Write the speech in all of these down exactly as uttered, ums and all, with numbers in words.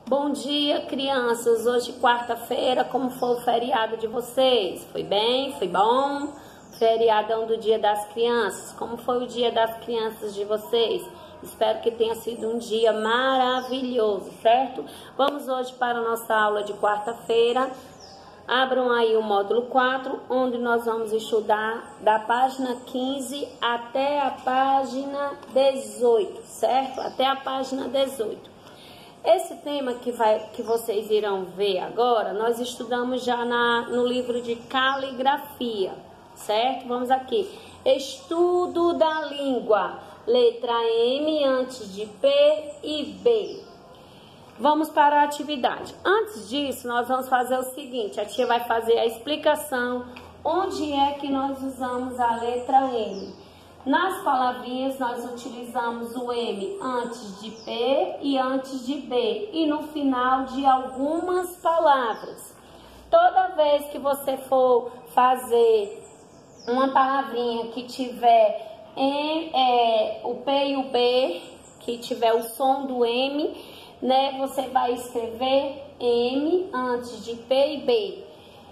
Bom dia, crianças. Hoje, quarta-feira, como foi o feriado de vocês? Foi bem? Foi bom? Feriadão do Dia das Crianças. Como foi o Dia das Crianças de vocês? Espero que tenha sido um dia maravilhoso, certo? Vamos hoje para a nossa aula de quarta-feira. Abram aí o módulo quatro, onde nós vamos estudar da página quinze até a página dezoito, certo? Até a página dezoito. Esse tema que, vai, que vocês irão ver agora, nós estudamos já na, no livro de caligrafia, certo? Vamos aqui. Estudo da língua. Letra M antes de P e B. Vamos para a atividade. Antes disso, nós vamos fazer o seguinte. A tia vai fazer a explicação onde é que nós usamos a letra M. Nas palavrinhas, nós utilizamos o M antes de P e antes de B. E no final de algumas palavras. Toda vez que você for fazer uma palavrinha que tiver em, é, o P e o B, que tiver o som do M, né, você vai escrever M antes de P e B.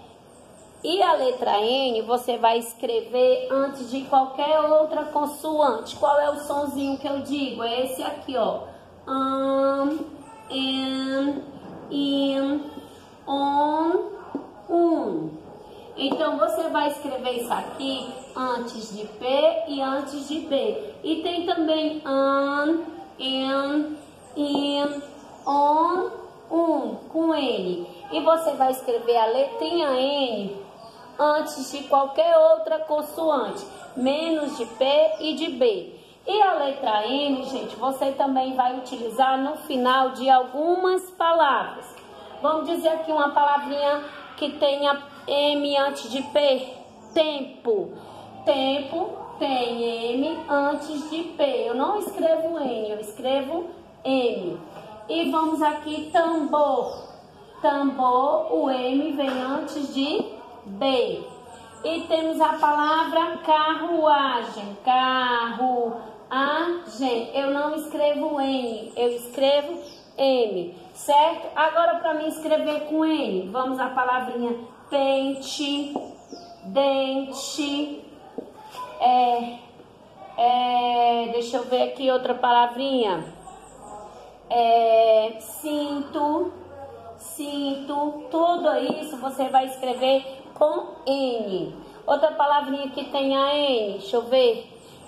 E a letra N você vai escrever antes de qualquer outra consoante. Qual é o sonzinho que eu digo? É esse aqui, ó. Um, in, in, on, um. Então, você vai escrever isso aqui antes de P e antes de B. E tem também an, in, in, on, um, com N. E você vai escrever a letrinha N antes de qualquer outra consoante, menos de P e de B. E a letra N, gente, você também vai utilizar no final de algumas palavras. Vamos dizer aqui uma palavrinha que tenha M antes de P. Tempo. Tempo tem M antes de P. Eu não escrevo N, eu escrevo M. E vamos aqui, tambor. Tambor, o M vem antes de B. E temos a palavra carruagem. Carruagem. Eu não escrevo N, eu escrevo M, certo? Agora, para mim escrever com N, vamos à palavrinha pente, dente, é, é, deixa eu ver aqui outra palavrinha, é, cinto, cinto, tudo isso você vai escrever com N. Outra palavrinha que tem a N, deixa eu ver,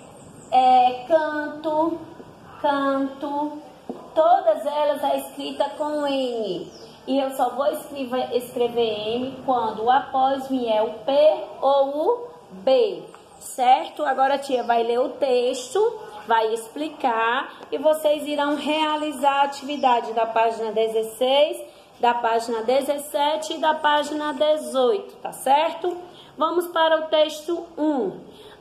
é canto, canto, todas elas é escrita com N. E eu só vou escrever, escrever M quando após vier o P ou o B, certo? Agora a tia vai ler o texto, vai explicar e vocês irão realizar a atividade da página dezesseis, da página dezessete e da página dezoito, tá certo? Vamos para o texto um.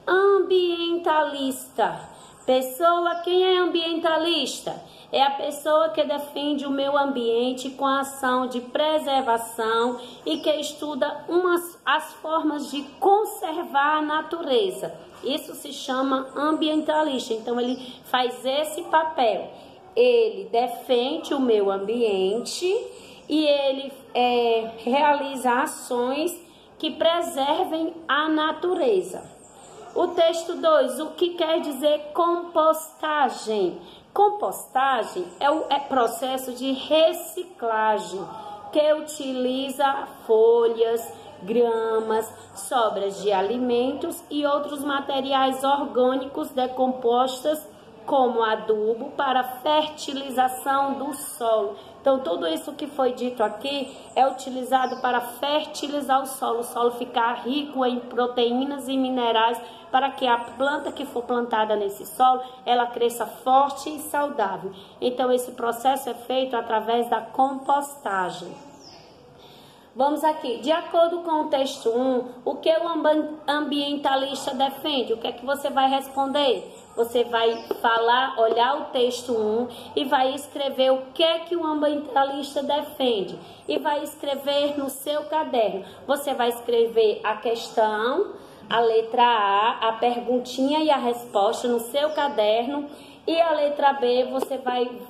Ambientalista. Pessoa, quem é ambientalista? É a pessoa que defende o meio ambiente com a ação de preservação e que estuda umas, as formas de conservar a natureza. Isso se chama ambientalista. Então, ele faz esse papel. Ele defende o meio ambiente e ele é, realiza ações que preservem a natureza. O texto dois, o que quer dizer compostagem? Compostagem é o é processo de reciclagem que utiliza folhas, gramas, sobras de alimentos e outros materiais orgânicos decompostos como adubo para fertilização do solo. Então, tudo isso que foi dito aqui é utilizado para fertilizar o solo, o solo ficar rico em proteínas e minerais para que a planta que for plantada nesse solo, ela cresça forte e saudável. Então, esse processo é feito através da compostagem. Vamos aqui, de acordo com o texto um, o que o ambientalista defende? O que é que você vai responder? Você vai falar, olhar o texto um e vai escrever o que é que o ambientalista defende. E vai escrever no seu caderno. Você vai escrever a questão, a letra A, a perguntinha e a resposta no seu caderno. E a letra B, você vai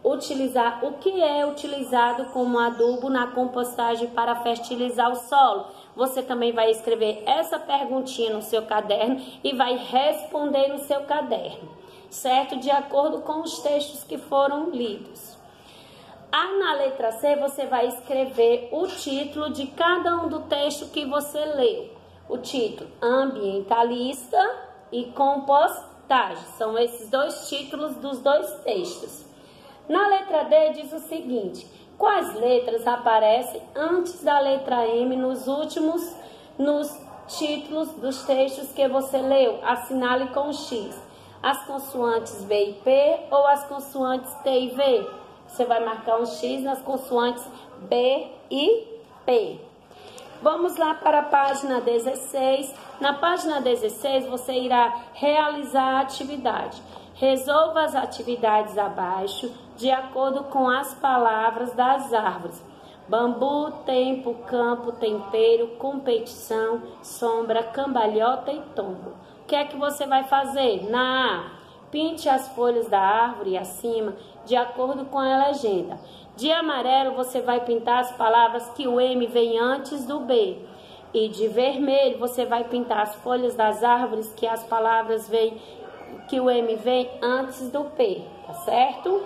utilizar o que é utilizado como adubo na compostagem para fertilizar o solo. Você também vai escrever essa perguntinha no seu caderno e vai responder no seu caderno, certo? De acordo com os textos que foram lidos. Ah, na letra C, você vai escrever o título de cada um do texto que você leu. O título ambientalista e compostagem. São esses dois títulos dos dois textos. Na letra D diz o seguinte: quais letras aparecem antes da letra M nos últimos, nos títulos dos textos que você leu? Assinale com X. As consoantes B e P ou as consoantes T e V? Você vai marcar um X nas consoantes B e P. Vamos lá para a página dezesseis. Na página dezesseis, você irá realizar a atividade. Resolva as atividades abaixo de acordo com as palavras das árvores. Bambu, tempo, campo, tempero, competição, sombra, cambalhota e tombo. O que é que você vai fazer? Na A, pinte as folhas da árvore acima de acordo com a legenda. De amarelo, você vai pintar as palavras que o M vem antes do B. E de vermelho, você vai pintar as folhas das árvores que as palavras vêm, que o M vem antes do P, tá certo?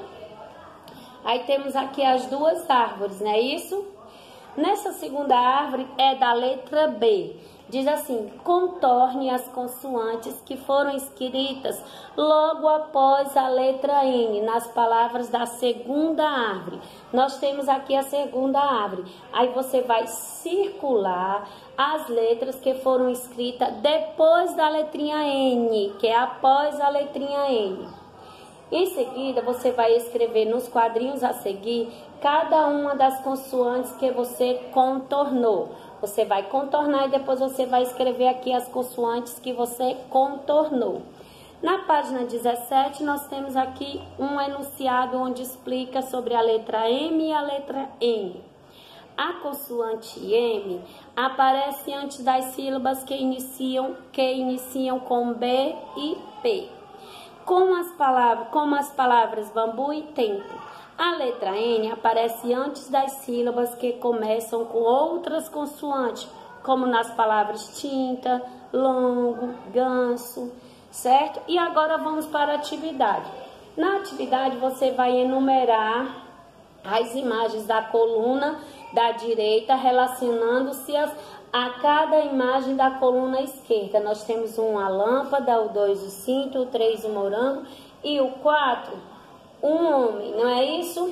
Aí temos aqui as duas árvores, não é isso? Nessa segunda árvore é da letra B. Diz assim: contorne as consoantes que foram escritas logo após a letra N nas palavras da segunda árvore. Nós temos aqui a segunda árvore. Aí você vai circular as letras que foram escritas depois da letrinha N, que é após a letrinha N. Em seguida, você vai escrever nos quadrinhos a seguir cada uma das consoantes que você contornou. Você vai contornar e depois você vai escrever aqui as consoantes que você contornou. Na página dezessete, nós temos aqui um enunciado onde explica sobre a letra M e a letra N. A consoante M aparece antes das sílabas que iniciam, que iniciam com B e P. Com as palavras, como as palavras bambu e tempo. A letra N aparece antes das sílabas que começam com outras consoantes, como nas palavras tinta, longo, ganso, certo? E agora vamos para a atividade. Na atividade você vai enumerar as imagens da coluna da direita relacionando-se a cada imagem da coluna esquerda. Nós temos um a lâmpada, o dois o cinto, o três o morango e o quatro um homem, não é isso?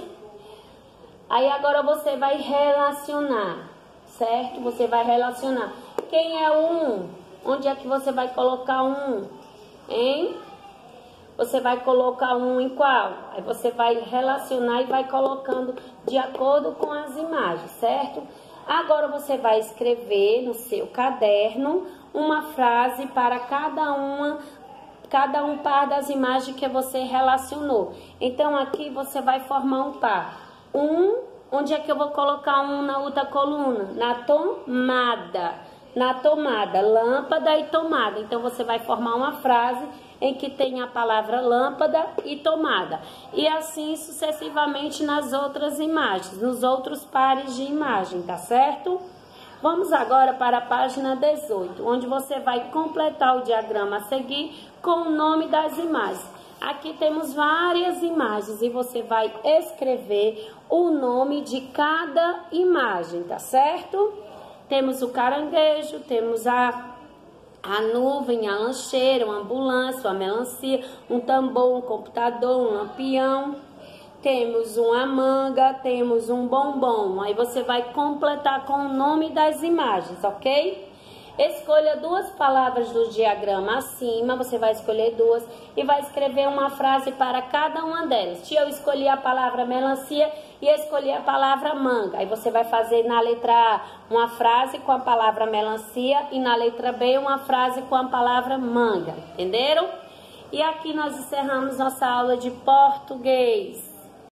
Aí agora você vai relacionar, certo? Você vai relacionar. Quem é o um? Onde é que você vai colocar um? Hein? Você vai colocar um em qual? Aí você vai relacionar e vai colocando de acordo com as imagens, certo? Agora você vai escrever no seu caderno uma frase para cada uma cada um par das imagens que você relacionou. Então, aqui você vai formar um par. Um, onde é que eu vou colocar um na outra coluna? Na tomada. Na tomada, lâmpada e tomada. Então, você vai formar uma frase em que tem a palavra lâmpada e tomada. E assim sucessivamente nas outras imagens, nos outros pares de imagem, tá certo? Vamos agora para a página dezoito, onde você vai completar o diagrama a seguir com o nome das imagens. Aqui temos várias imagens e você vai escrever o nome de cada imagem, tá certo? Temos o caranguejo, temos a, a nuvem, a lancheira, uma ambulância, uma melancia, um tambor, um computador, um lampião. Temos uma manga, temos um bombom. Aí você vai completar com o nome das imagens, ok? Escolha duas palavras do diagrama acima, você vai escolher duas e vai escrever uma frase para cada uma delas. Eu escolhi a palavra melancia e escolhi a palavra manga. Aí você vai fazer na letra A uma frase com a palavra melancia e na letra B uma frase com a palavra manga. Entenderam? E aqui nós encerramos nossa aula de português.